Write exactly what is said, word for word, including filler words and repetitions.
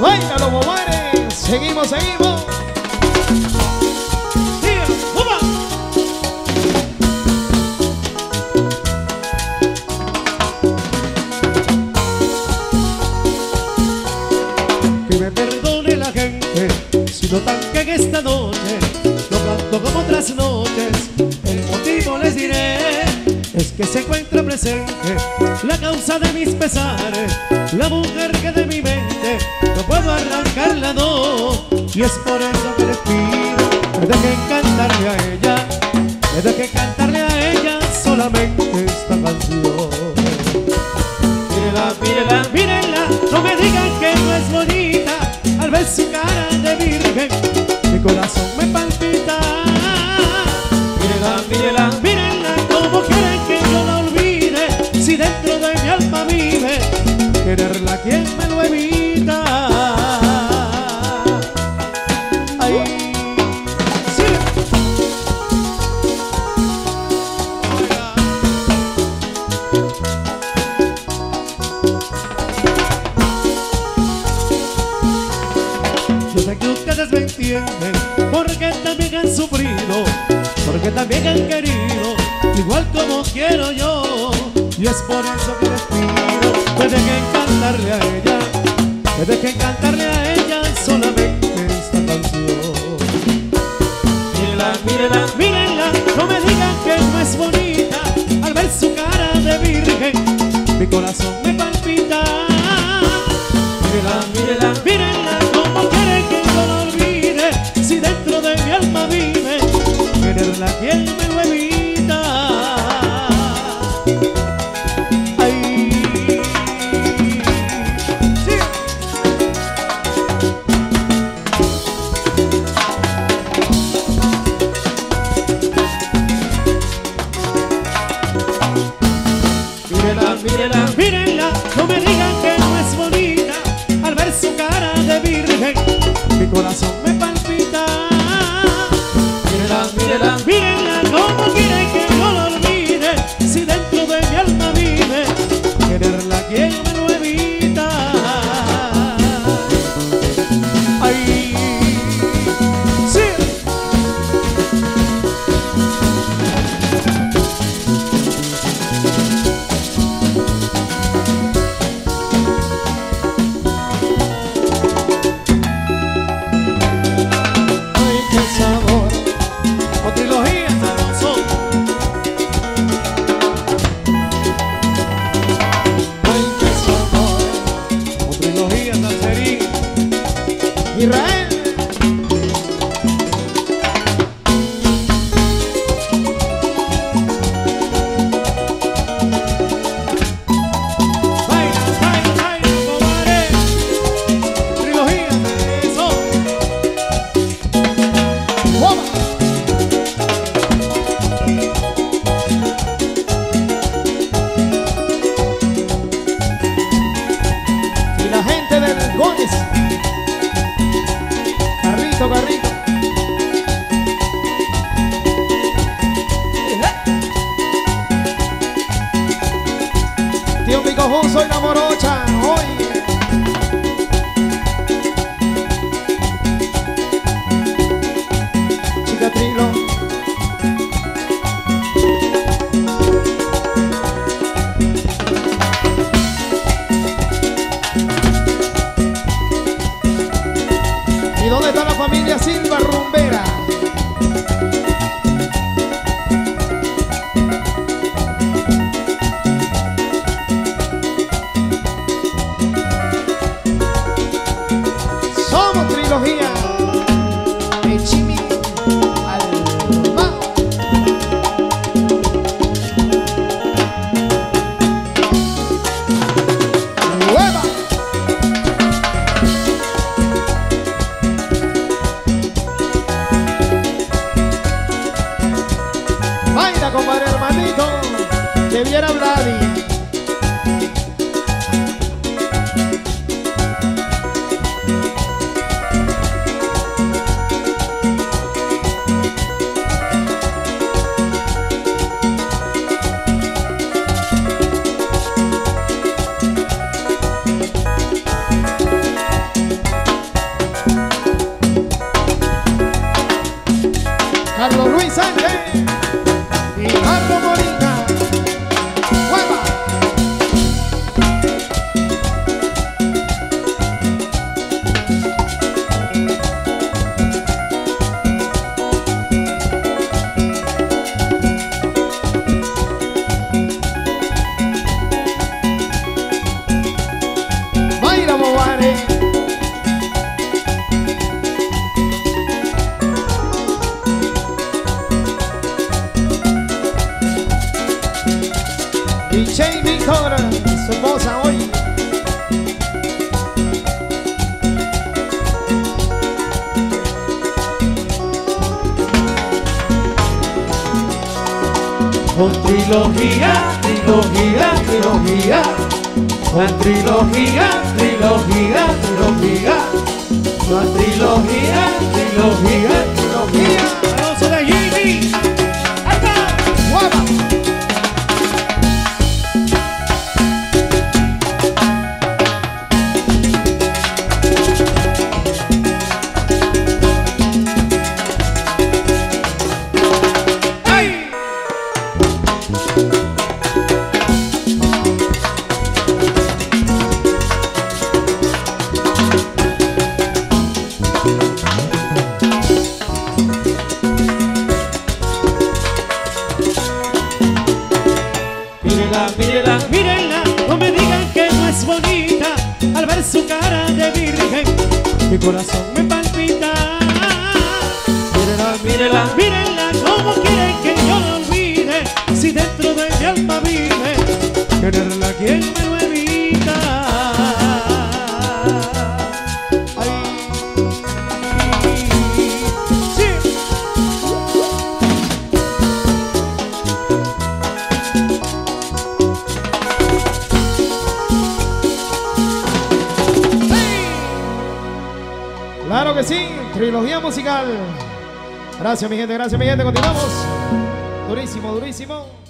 Baila los bobares, seguimos, seguimos. Sigue, ¡upa! Que me perdone la gente si notan que en esta noche no canto como otras noches. El motivo les diré, es que se encuentra presente la causa de mis pesares, la mujer que de mi mente no puedo arrancarla, no. Y es por eso que les pido, me dejen cantarle a ella, me dejen cantarle a ella solamente esta canción. Mírela, mírela, Mírenla, no me digan que no es bonita, al ver su cara de virgen, mi corazón me palpita. mírela, mírela. Mírenla, como quieren que yo la olvide, si dentro de mi alma vive, quererla quien me lo evita. Ay, sí. Yo sé que ustedes me entienden, porque también han sufrido, porque también han querido, igual como quiero yo. Y es por eso que les pido, me dejen cantarle a ella, me dejen cantarle a ella solamente esta canción. Mírela, mírela. Mírenla, no me digan que no es bonita, al ver su cara de virgen, mi corazón me palpita. Mírela, mírela. Mírenla, como quieren que yo la olvide, si dentro de mi alma vive, quererla quien me lo evita. Ay, sí. Mírela, mírela. Mírenla, no me digan que no es bonita, al ver su cara de virgen, mi corazón me palpita. Mírela, mírela. Mírenla, como quieren que yo la olvide, si dentro de mi alma vive, quererla quien me lo evita. Ay, sí. Ay, qué sabor. Con trilogía sabroso. Ay, qué sabor. Con trilogía salserín. Israel. Baila, baila, baila, comadre. Trilogía, eso. ¡Upa! Y la gente del Gómez. Carrito, carrito. Tío Picojón, soy la morocha. Oye. Chica Trilo. ¿Y dónde está la familia Silva Rumbera? Somos trilogía de Chimi Almao. ¡Hueva! Baila, compadre hermanito, que viera Vladi. Dale. D J Víctor, su esposa hoy. Con trilogía, trilogía, trilogía. Con trilogía, trilogía, trilogía. Con trilogía, trilogía, trilogía. Alonso de Jimmy. ¡Ahí va! ¡Guapa! Mírenla, mírenla, mírenla, no me digan que no es bonita. Al ver su cara de virgen, mi corazón me palpita. Mírenla, mírenla, mírenla, cómo quieren que yo la olvide. Si dentro de mi alma vive, quererla quien me lo evita. Ay, sí. Claro que sí, trilogía musical. Gracias mi gente, gracias mi gente, continuamos. Durísimo, durísimo.